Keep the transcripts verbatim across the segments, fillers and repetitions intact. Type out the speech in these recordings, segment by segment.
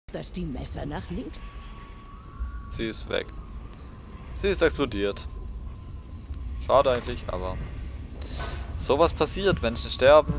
dass die Messer nach links... Sie ist weg. Sie ist explodiert. Schade eigentlich, aber... Sowas passiert, Menschen sterben.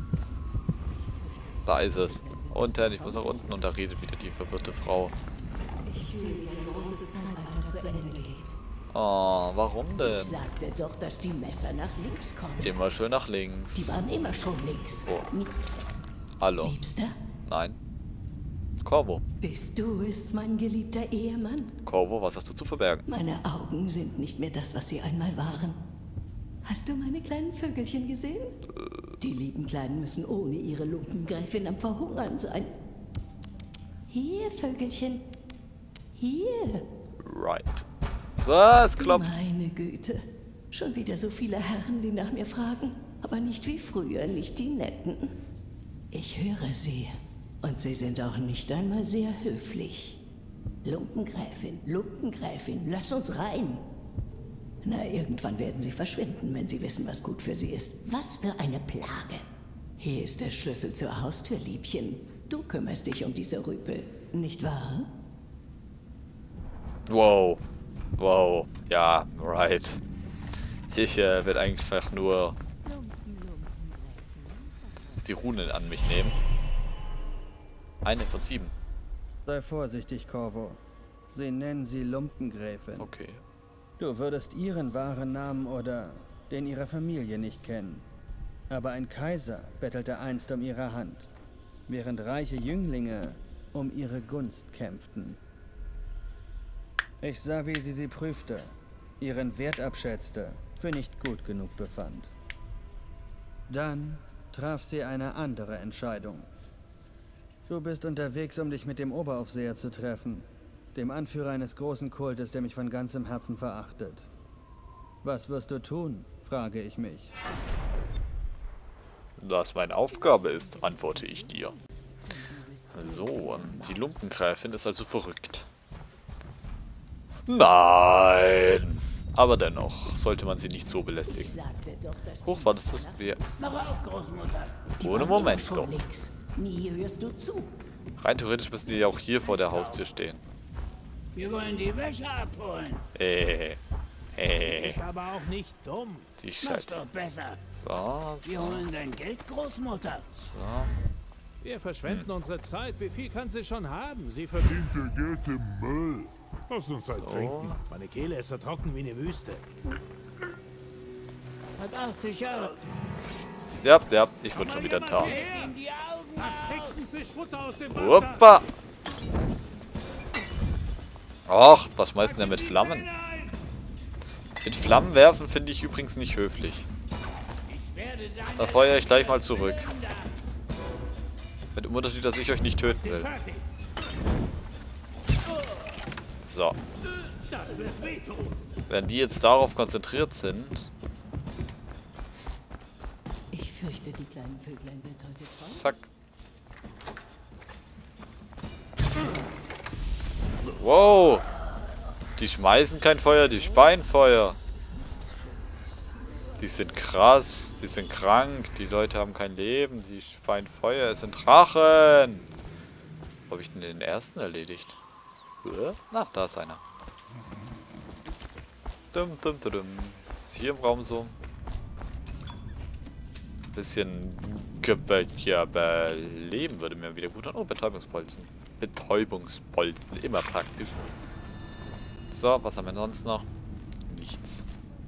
Da ist es. Unten, ich muss nach unten und da redet wieder die verwirrte Frau. Ich fühle, wie ein großes Zeitalter zu Ende geht. Oh, warum Ich denn? sagte doch, dass die Messer nach links kommen. Immer schön nach Die links. waren immer schon links. Oh. Hallo. Liebster, Nein. Corvo. bist du es, mein geliebter Ehemann? Corvo, was hast du zu verbergen? Meine Augen sind nicht mehr das, was sie einmal waren. Hast du meine kleinen Vögelchen gesehen? Die lieben Kleinen müssen ohne ihre Lumpengräfin am Verhungern sein. Hier, Vögelchen. Hier. Right. Was? Klopft. Meine Güte. Schon wieder so viele Herren, die nach mir fragen. Aber nicht wie früher, nicht die Netten. Ich höre sie. Und sie sind auch nicht einmal sehr höflich. Lumpengräfin, Lumpengräfin, lass uns rein. Na, irgendwann werden sie verschwinden, wenn sie wissen, was gut für sie ist. Was für eine Plage. Hier ist der Schlüssel zur Haustür, Liebchen. Du kümmerst dich um diese Rüpel, nicht wahr? Wow. Wow. Ja, right. Ich äh, werde einfach nur die Runen an mich nehmen. Eine von sieben. Sei vorsichtig, Corvo. Sie nennen sie Lumpengräfin. Okay. Du würdest ihren wahren Namen oder den ihrer Familie nicht kennen. Aber ein Kaiser bettelte einst um ihre Hand, während reiche Jünglinge um ihre Gunst kämpften. Ich sah, wie sie sie prüfte, ihren Wert abschätzte, für nicht gut genug befand. Dann traf sie eine andere Entscheidung. Du bist unterwegs, um dich mit dem Oberaufseher zu treffen, dem Anführer eines großen Kultes, der mich von ganzem Herzen verachtet. Was wirst du tun, frage ich mich. Das meine Aufgabe ist, antworte ich dir. So, die Lumpengräfin ist also verrückt. Nein! Aber dennoch sollte man sie nicht so Ich belästigen. sagte doch, dass Hoch, war das das? Wir Mach auf, Großmutter. Die Ohne waren immer Moment, schon doch. links. Nie hörst du zu. Rein theoretisch müssen die ja auch hier vor der Haustür stehen. Wir wollen die Wäsche abholen. Äh, äh, Ist aber auch nicht dumm. die Mach's Scheiße. doch besser. So, Wir so, holen dein Geld, Großmutter. so. Wir verschwenden unsere Zeit. Wie viel kann sie schon haben? Sie verdient Ihr Geld im Müll. Lass uns halt So. trinken. meine Kehle ist so trocken wie eine Wüste. Hat achtzig Jahre. Ja, ja, ich wurde schon wieder enttarnt. Ihm die Augen aus. Nächsten Fischfutter aus dem Wasser. Hoppa! Ach, was schmeißt denn der mit Flammen? Mit Flammen werfen finde ich übrigens nicht höflich. Werde deine Da feuere ich gleich mal zurück. Länder. Mit dem Unterschied, dass ich euch nicht töten will. Fertig. So. Das wird wehtun. Wenn die jetzt darauf konzentriert sind, Ich fürchte, die kleinen Vöglein sind heute voll. zack. Wow. Die schmeißen kein Feuer, die speien Feuer. Die sind krass, die sind krank, die Leute haben kein Leben, die speien Feuer, es sind Drachen. Wo habe ich denn den ersten erledigt? Hä? Na, da ist einer. Dum, dum, dum, dum. Ist hier im Raum so? Bisschen Ge ja, Leben würde mir wieder gut tun. Oh, Betäubungspolzen. Betäubungspolzen, immer praktisch. So, was haben wir sonst noch? Nichts.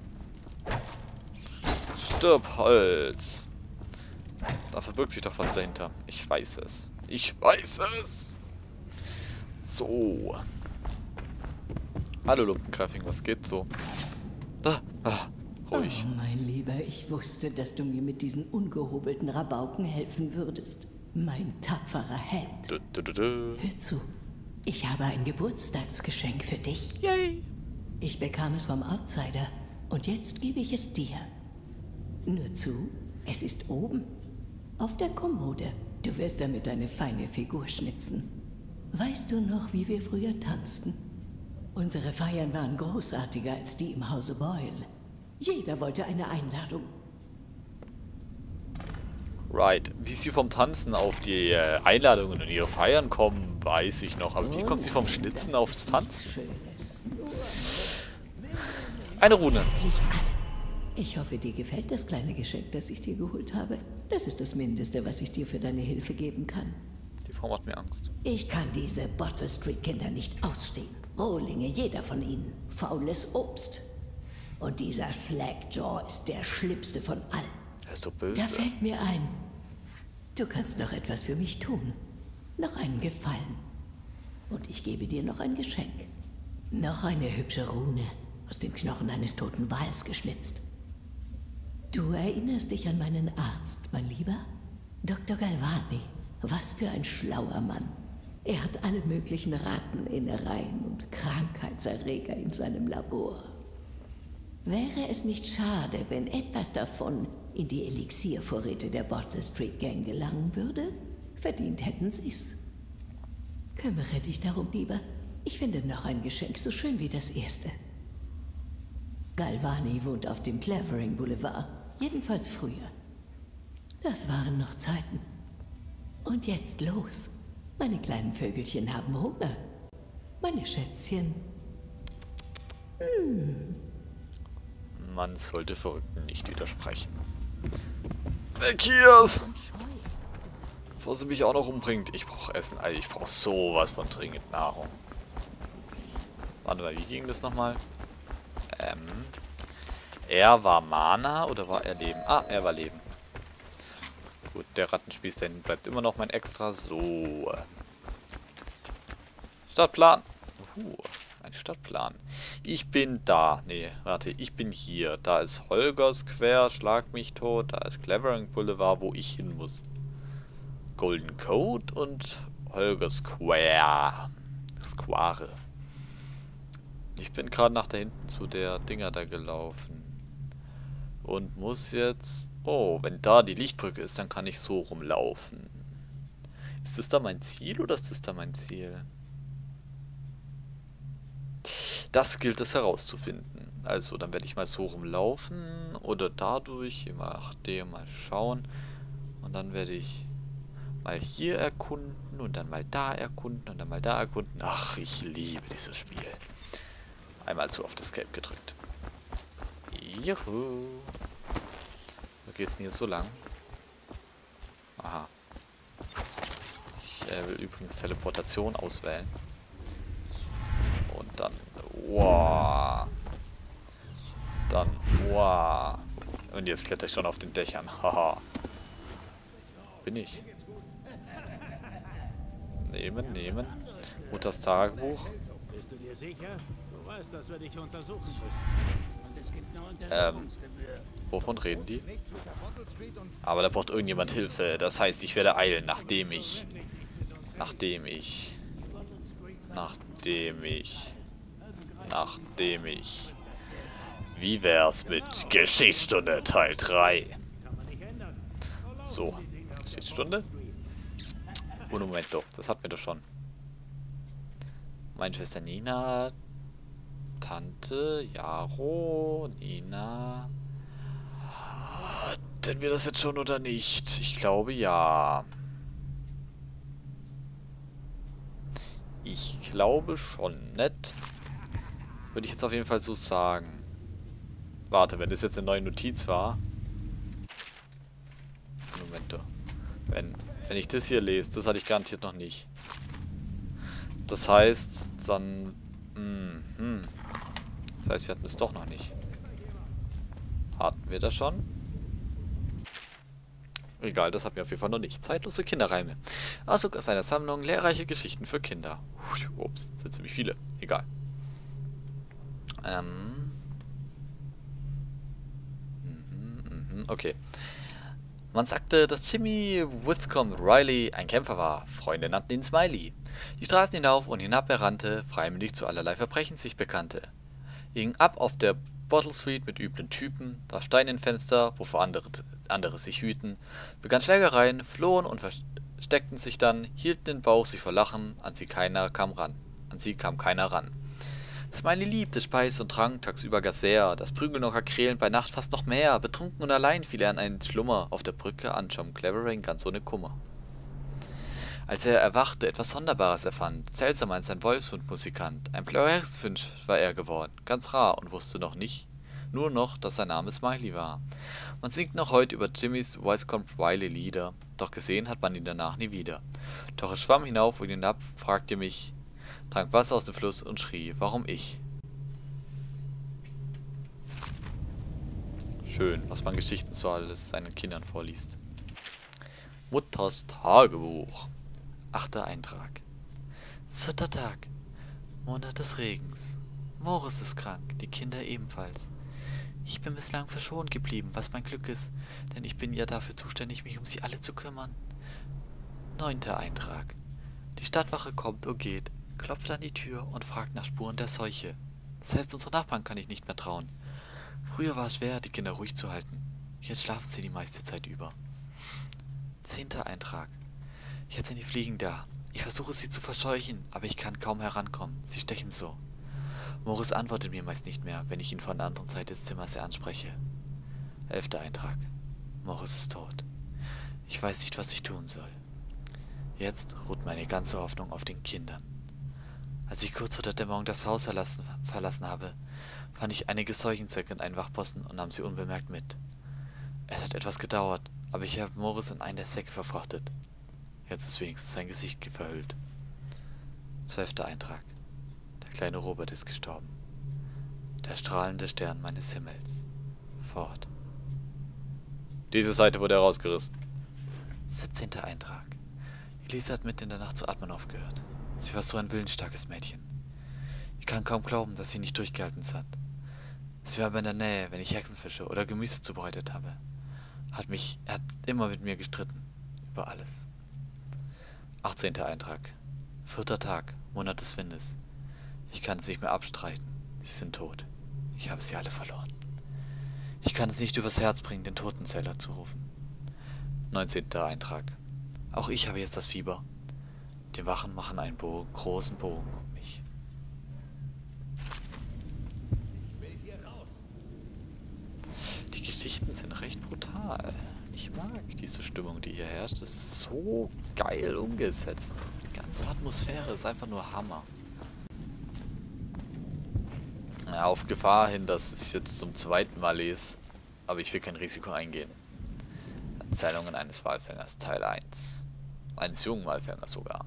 Stirb, Holz. Da verbirgt sich doch was dahinter. Ich weiß es. Ich weiß es. So. Hallo Lumpengräfin, was geht so? Da, ah, ruhig. Oh, mein Lieber, ich wusste, dass du mir mit diesen ungehobelten Rabauken helfen würdest. Mein tapferer Held. Du, du, du, du. Hör zu. Ich habe ein Geburtstagsgeschenk für dich. Yay. Ich bekam es vom Outsider und jetzt gebe ich es dir. Nur zu, es ist oben. Auf der Kommode. Du wirst damit eine feine Figur schnitzen. Weißt du noch, wie wir früher tanzten? Unsere Feiern waren großartiger als die im Hause Boyle. Jeder wollte eine Einladung. Right. Wie sie vom Tanzen auf die äh, Einladungen und ihre Feiern kommen, weiß ich noch. Aber wie kommt sie vom Schnitzen aufs Tanzen? Schönes. Eine Rune. Ich hoffe, dir gefällt das kleine Geschenk, das ich dir geholt habe. Das ist das Mindeste, was ich dir für deine Hilfe geben kann. Die Frau macht mir Angst. Ich kann diese Bottle Street Kinder nicht ausstehen. Rohlinge, jeder von ihnen. Faules Obst. Und dieser Slackjaw ist der schlimmste von allen. Er ist so Da böse. fällt mir ein. Du kannst noch etwas für mich tun. Noch einen Gefallen. Und ich gebe dir noch ein Geschenk. Noch eine hübsche Rune, aus den Knochen eines toten Wals geschnitzt. Du erinnerst dich an meinen Arzt, mein Lieber? Doktor Galvani. Was für ein schlauer Mann. Er hat alle möglichen Ratteninnereien und Krankheitserreger in seinem Labor. Wäre es nicht schade, wenn etwas davon in die Elixiervorräte der Bottle Street Gang gelangen würde? Verdient hätten sie's. Kümmere dich darum lieber. Ich finde noch ein Geschenk so schön wie das erste. Galvani wohnt auf dem Clavering Boulevard. Jedenfalls früher. Das waren noch Zeiten. Und jetzt los. Meine kleinen Vögelchen haben Hunger. Meine Schätzchen. Hm. Man sollte Verrückten nicht widersprechen. Weg hier! Bevor sie mich auch noch umbringt. Ich brauche Essen. Alter, ich brauche sowas von dringend Nahrung. Warte mal, wie ging das nochmal? Ähm. Er war Mana oder war er Leben? Ah, er war Leben. Gut, der Rattenspieß da hinten bleibt immer noch mein Extra. So. Stadtplan. Uh, ein Stadtplan. Ich bin da. Nee, warte, ich bin hier. Da ist Holger Square, schlag mich tot. Da ist Clavering Boulevard, wo ich hin muss. Golden Code und Holger Square. Square. Ich bin gerade nach da hinten zu der Dinger da gelaufen. Und muss jetzt... Oh, wenn da die Lichtbrücke ist, dann kann ich so rumlaufen. Ist das da mein Ziel oder ist das da mein Ziel? Das gilt es herauszufinden. Also, dann werde ich mal so rumlaufen oder dadurch, je nachdem, mal schauen. Und dann werde ich mal hier erkunden und dann mal da erkunden und dann mal da erkunden. Ach, ich liebe dieses Spiel. Einmal zu oft Escape gedrückt. Juhu. Wo geht's denn hier so lang? Aha. Ich äh, will übrigens Teleportation auswählen. Und dann... Wow. Dann... Wow. Und jetzt kletter ich schon auf den Dächern. Haha. Bin ich. Nehmen, nehmen. Mutters Tagebuch. Bist du dir sicher? Du weißt, dass wir dich untersuchen müssen. Und es gibt eine Untersuchungsgebühr. Wovon reden die? Aber da braucht irgendjemand Hilfe. Das heißt, ich werde eilen, nachdem ich... Nachdem ich... Nachdem ich... Nachdem ich... Wie wär's mit Geschichtsstunde Teil drei? So. Geschichtsstunde? Oh, Moment doch. Das hatten wir doch schon. Meine Schwester Nina... Tante, Jaro, Nina... Hatten wir das jetzt schon oder nicht? Ich glaube ja. Ich glaube schon. Nett. Würde ich jetzt auf jeden Fall so sagen. Warte, wenn das jetzt eine neue Notiz war. Moment. Wenn, wenn ich das hier lese, das hatte ich garantiert noch nicht. Das heißt, dann... Mh, hm. Das heißt, wir hatten es doch noch nicht. Hatten wir das schon? Egal, das hatten wir auf jeden Fall noch nicht. Zeitlose Kinderreime. Auszug aus einer Sammlung lehrreiche Geschichten für Kinder. Ups, das sind ziemlich viele. Egal. Ähm. Mhm, mhm, okay. Man sagte, dass Timmy Whitcomb Riley ein Kämpfer war. Freunde nannten ihn Smiley. Die Straßen hinauf und hinab er rannte, freimütig zu allerlei Verbrechen sich bekannte. Er ging ab auf der Bottle Street mit üblen Typen, warf Steine in Fenster, wovor andere, andere sich hüten, begann Schlägereien, flohen und versteckten sich dann, hielten den Bauch sich vor Lachen, an sie keiner kam ran. An sie kam keiner ran. Smiley liebte Speis und Trank, tagsüber gar sehr, das Prügeln und Kakrelen bei Nacht fast noch mehr, betrunken und allein fiel er an einen Schlummer, auf der Brücke an John Clavering ganz ohne Kummer. Als er erwachte, etwas Sonderbares erfand, seltsamer als ein Wolfshundmusikant. Ein blauer Herzfinch war er geworden, ganz rar und wusste noch nicht, nur noch, dass sein Name Smiley war. Man singt noch heute über Jimmys Wisconsin Lieder, doch gesehen hat man ihn danach nie wieder. Doch er schwamm hinauf und hinab, fragte mich, trank Wasser aus dem Fluss und schrie, warum ich? Schön, was man Geschichten so alles seinen Kindern vorliest. Mutters Tagebuch. Achter Eintrag. Vierter Tag. Monat des Regens. Morris ist krank, die Kinder ebenfalls. Ich bin bislang verschont geblieben, was mein Glück ist, denn ich bin ja dafür zuständig, mich um sie alle zu kümmern. Neunter Eintrag. Die Stadtwache kommt und geht, klopft an die Tür und fragt nach Spuren der Seuche. Selbst unsere Nachbarn kann ich nicht mehr trauen. Früher war es schwer, die Kinder ruhig zu halten. Jetzt schlafen sie die meiste Zeit über. Zehnter Eintrag. Jetzt sind die Fliegen da. Ich versuche sie zu verscheuchen, aber ich kann kaum herankommen. Sie stechen so. Morris antwortet mir meist nicht mehr, wenn ich ihn von der anderen Seite des Zimmers her anspreche. Elfter Eintrag. Morris ist tot. Ich weiß nicht, was ich tun soll. Jetzt ruht meine ganze Hoffnung auf den Kindern. Als ich kurz vor der Dämmerung das Haus verlassen, verlassen habe, fand ich einige Seuchensäcke in einen Wachposten und nahm sie unbemerkt mit. Es hat etwas gedauert, aber ich habe Morris in einen der Säcke verfrachtet. Jetzt ist wenigstens sein Gesicht verhüllt. Zwölfter Eintrag. Der kleine Robert ist gestorben. Der strahlende Stern meines Himmels. Fort. Diese Seite wurde herausgerissen. Siebzehnter Eintrag. Elisa hat mitten in der Nacht zu atmen aufgehört. Sie war so ein willensstarkes Mädchen. Ich kann kaum glauben, dass sie nicht durchgehalten hat. Sie war bei in der Nähe, wenn ich Hexenfische oder Gemüse zubereitet habe. Hat mich, er hat immer mit mir gestritten. Über alles. achtzehnter Eintrag. Vierter Tag, Monat des Windes. Ich kann es nicht mehr abstreiten. Sie sind tot. Ich habe sie alle verloren. Ich kann es nicht übers Herz bringen, den Totenzähler zu rufen. neunzehnter Eintrag. Auch ich habe jetzt das Fieber. Die Wachen machen einen Bogen, großen Bogen um mich. Die Geschichten sind recht brutal. Ich mag diese Stimmung, die hier herrscht. Das ist so geil umgesetzt. Die ganze Atmosphäre ist einfach nur Hammer. Ja, auf Gefahr hin, dass ich es jetzt zum zweiten Mal lese, aber ich will kein Risiko eingehen. Erzählungen eines Walfängers, Teil eins. Eines jungen Walfängers sogar.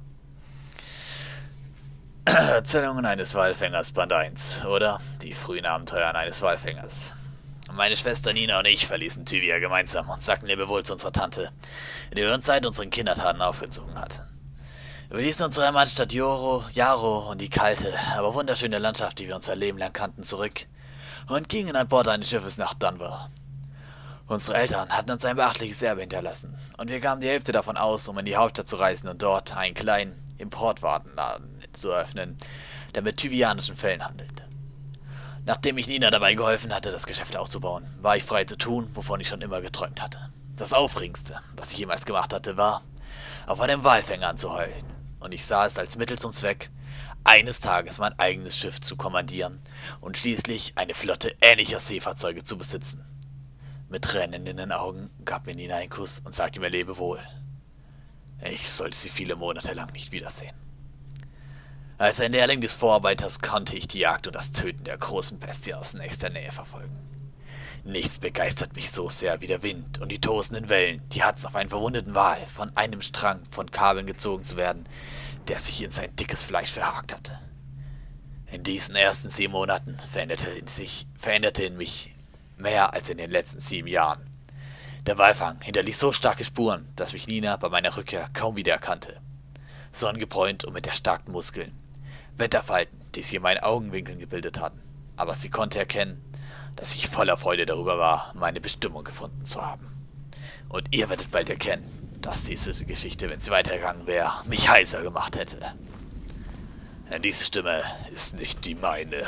Erzählungen eines Walfängers, Band eins, oder? Die frühen Abenteuer eines Walfängers. Meine Schwester Nina und ich verließen Tyvia gemeinsam und sagten Lebewohl zu unserer Tante, die uns seit unseren Kindertaten aufgezogen hat. Wir ließen unsere Heimatstadt Joro, Jaro und die kalte, aber wunderschöne Landschaft, die wir unser Leben lang kannten, zurück und gingen an Bord eines Schiffes nach Dunbar. Unsere Eltern hatten uns ein beachtliches Erbe hinterlassen und wir gaben die Hälfte davon aus, um in die Hauptstadt zu reisen und dort einen kleinen Importwarenladen zu eröffnen, der mit tyvianischen Fellen handelt. Nachdem ich Nina dabei geholfen hatte, das Geschäft aufzubauen, war ich frei zu tun, wovon ich schon immer geträumt hatte. Das Aufregendste, was ich jemals gemacht hatte, war, auf einem Walfänger anzuheulen. Und ich sah es als Mittel zum Zweck, eines Tages mein eigenes Schiff zu kommandieren und schließlich eine Flotte ähnlicher Seefahrzeuge zu besitzen. Mit Tränen in den Augen gab mir Nina einen Kuss und sagte mir Lebewohl. Ich sollte sie viele Monate lang nicht wiedersehen. Als ein Lehrling des Vorarbeiters konnte ich die Jagd und das Töten der großen Bestien aus nächster Nähe verfolgen. Nichts begeistert mich so sehr wie der Wind und die tosenden Wellen, die Hatz auf einen verwundeten Wal von einem Strang von Kabeln gezogen zu werden, der sich in sein dickes Fleisch verhakt hatte. In diesen ersten sieben Monaten veränderte in sich, veränderte in mich mehr als in den letzten sieben Jahren. Der Walfang hinterließ so starke Spuren, dass mich Nina bei meiner Rückkehr kaum wiedererkannte. Sonnengebräunt und mit erstarkten Muskeln. Wetterfalten, die sich in meinen Augenwinkeln gebildet hatten. Aber sie konnte erkennen, dass ich voller Freude darüber war, meine Bestimmung gefunden zu haben. Und ihr werdet bald erkennen, dass diese Geschichte, wenn sie weitergegangen wäre, mich heiser gemacht hätte. Denn diese Stimme ist nicht die meine.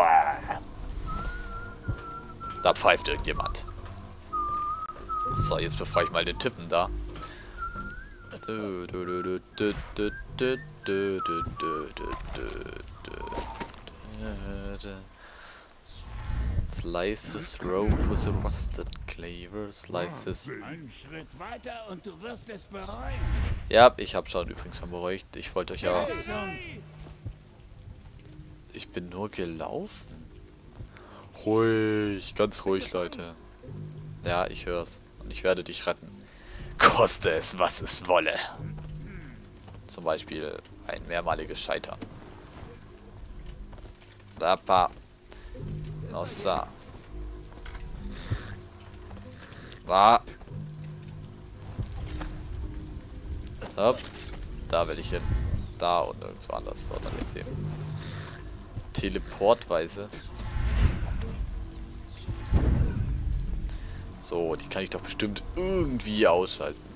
Da pfeift irgendjemand. So, jetzt befreie ich mal den Typen da. Slices rope with a rusted cleaver. Slices. Einen Schritt weiter und du wirst es bereuen. Ja, ich habe schon übrigens schon beruhigt. Ich wollte euch ja... Ich bin nur gelaufen. Ruhig, ganz ruhig, Leute. Ja, ich hör's. Und ich werde dich retten. Koste es, was es wolle. Zum Beispiel ein mehrmaliges Scheitern. Da, pa. Nossa. Wa. Hopp. Da will ich hin. Da und nirgendwo anders. So, dann jetzt eben. Teleportweise. So, die kann ich doch bestimmt irgendwie ausschalten.